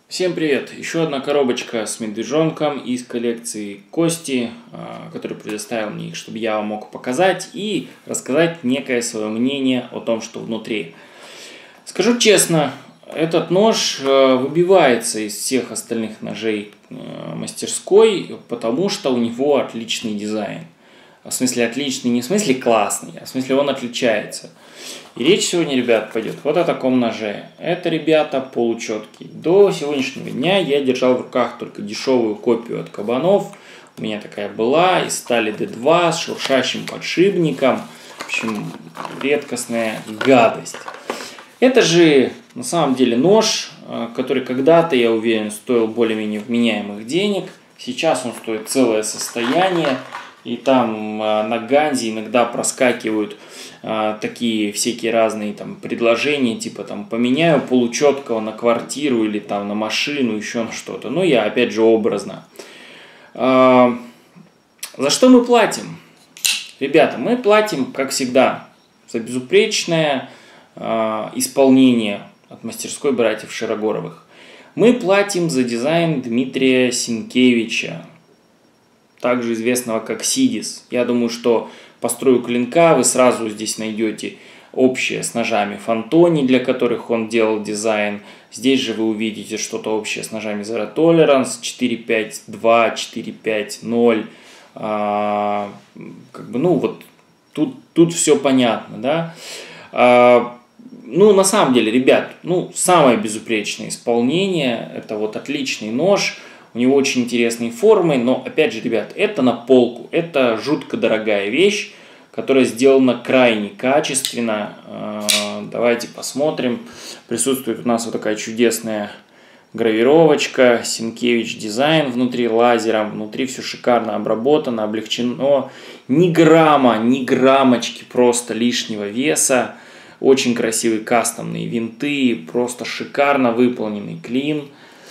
Всем привет! Еще одна коробочка с медвежонком из коллекции Кости, который предоставил мне их, чтобы я вам мог показать и рассказать некое свое мнение о том, что внутри. Скажу честно, этот нож выбивается из всех остальных ножей мастерской, потому что у него отличный дизайн. В смысле отличный, не в смысле классный, а в смысле он отличается. И речь сегодня, ребят, пойдет вот о таком ноже. Это, ребята, получеткий. До сегодняшнего дня я держал в руках только дешевую копию от Кабанов. У меня такая была из стали D2 с шуршащим подшипником. В общем, редкостная гадость. Это же на самом деле нож, который когда-то, я уверен, стоил более-менее вменяемых денег. Сейчас он стоит целое состояние. И там на Ганзе иногда проскакивают такие всякие разные там предложения, типа там поменяю получеткого на квартиру или там на машину, еще на что-то. Ну, я опять же образно. За что мы платим? Ребята, мы платим, как всегда, за безупречное исполнение от мастерской братьев Широгоровых. Мы платим за дизайн Дмитрия Сенкевича, также известного как Сидис. Я думаю, что по строю клинка вы сразу здесь найдете общее с ножами Фантони, для которых он делал дизайн. Здесь же вы увидите что-то общее с ножами Zero Tolerance 4.5.2, 4.5.0. Ну вот тут все понятно, да? Ну, на самом деле, ребят, самое безупречное исполнение. Это вот отличный нож. У него очень интересные формы, но, опять же, ребят, это на полку. Это жутко дорогая вещь, которая сделана крайне качественно. Давайте посмотрим. Присутствует у нас вот такая чудесная гравировочка. Сенкевич дизайн внутри лазером. Внутри все шикарно обработано, облегчено. Ни грамма, ни граммочки просто лишнего веса. Очень красивые кастомные винты. Просто шикарно выполненный клин.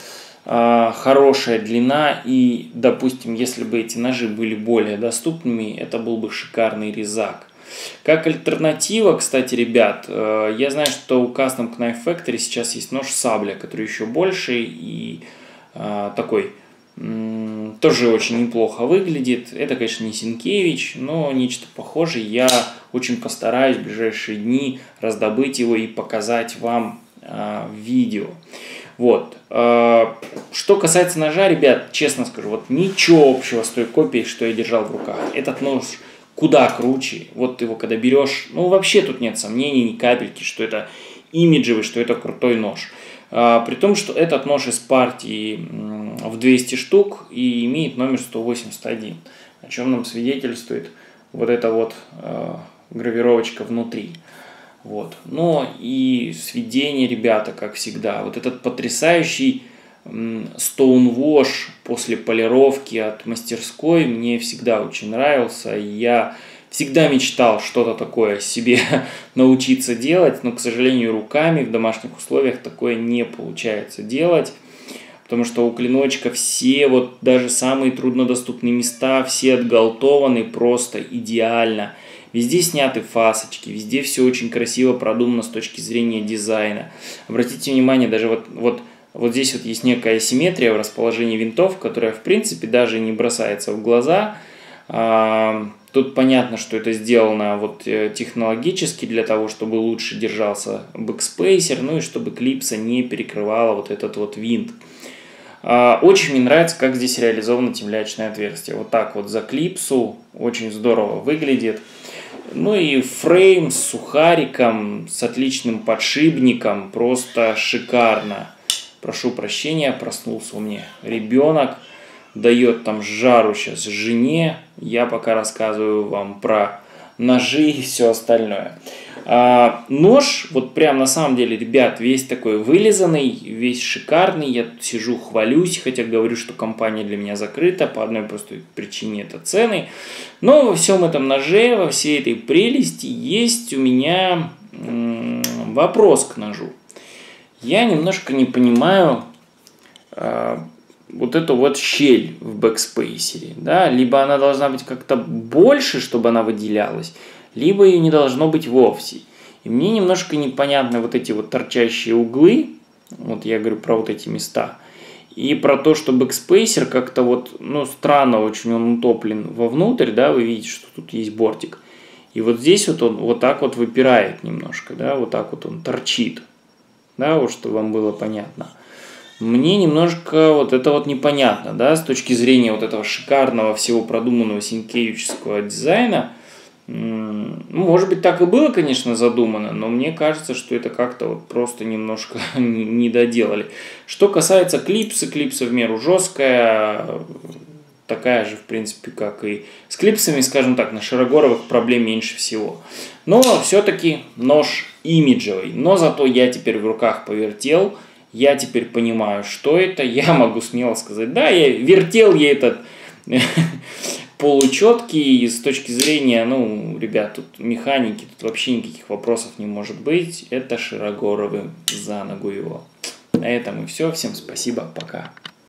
Хорошая длина, и, допустим, если бы эти ножи были более доступными, это был бы шикарный резак. Как альтернатива, кстати, ребят, я знаю, что у Custom Knife Factory сейчас есть нож сабля, который еще больше и такой тоже очень неплохо выглядит. Это, конечно, не Сенкевич, но нечто похожее. Я очень постараюсь в ближайшие дни раздобыть его и показать вам в видео. Вот. Что касается ножа, ребят, честно скажу, вот ничего общего с той копией, что я держал в руках. Этот нож куда круче. Вот ты его когда берешь, вообще тут нет сомнений, ни капельки, что это имиджевый, что это крутой нож. При том, что этот нож из партии в 200 штук и имеет номер 181, о чем нам свидетельствует вот эта вот гравировочка внутри. Вот. Но и сведение, ребята, как всегда. Вот этот потрясающий Stonewash после полировки от мастерской мне всегда очень нравился. Я всегда мечтал что-то такое себе научиться делать, но, к сожалению, руками в домашних условиях такое не получается делать. Потому что у клиночка все, вот даже самые труднодоступные места, все отгалтованы просто идеально. Везде сняты фасочки, везде все очень красиво продумано с точки зрения дизайна. Обратите внимание, даже вот здесь вот есть некая асимметрия в расположении винтов, которая в принципе даже не бросается в глаза. Тут понятно, что это сделано вот технологически для того, чтобы лучше держался бэкспейсер, ну и чтобы клипса не перекрывала вот этот вот винт. Очень мне нравится, как здесь реализовано темлячное отверстие. Вот так вот за клипсу очень здорово выглядит. Ну и фрейм с сухариком, с отличным подшипником, просто шикарно. Прошу прощения, проснулся у меня ребенок, дает там жару сейчас жене. Я пока рассказываю вам про ножи и все остальное. Нож, вот прям на самом деле, ребят, весь такой вылизанный, весь шикарный. Я тут сижу, хвалюсь, хотя говорю, что компания для меня закрыта по одной простой причине, это цены. Но во всем этом ноже, во всей этой прелести есть у меня вопрос к ножу. Я немножко не понимаю вот эту вот щель в бэкспейсере, да, либо она должна быть как-то больше, чтобы она выделялась, либо ее не должно быть вовсе. И мне немножко непонятны вот эти вот торчащие углы, Вот я говорю про вот эти места. И про то, что бэкспейсер как-то вот, ну, странно очень он утоплен вовнутрь, да, вы видите, что тут есть бортик. И вот здесь вот он вот так вот выпирает немножко, да, вот так вот он торчит, да, вот чтобы вам было понятно. Мне немножко вот это вот непонятно, да, с точки зрения вот этого шикарного всего продуманного синкевического дизайна. Может быть, так и было, конечно, задумано, но мне кажется, что это как-то вот просто немножко не доделали. Что касается клипсы, клипса в меру жесткая, такая же, в принципе, как и с клипсами, скажем так, на широкоголовых проблем меньше всего. Но все-таки нож имиджевый, но зато я теперь в руках повертел, я теперь понимаю, что это, я могу смело сказать, да, я вертел я этот получеткий, с точки зрения, ну, ребят, тут механики, тут вообще никаких вопросов не может быть, это широкоголовый, за ногу его. На этом и все, всем спасибо, пока.